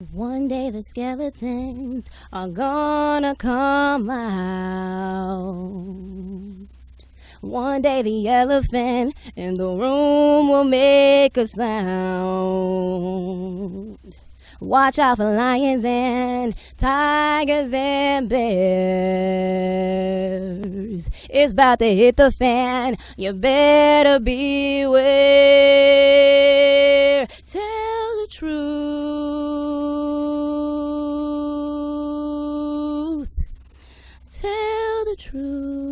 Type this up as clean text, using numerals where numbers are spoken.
One day the skeletons are gonna come out. One day the elephant in the room will make a sound. Watch out for lions and tigers and bears. It's about to hit the fan. You better beware. Tell the truth. Tell the truth.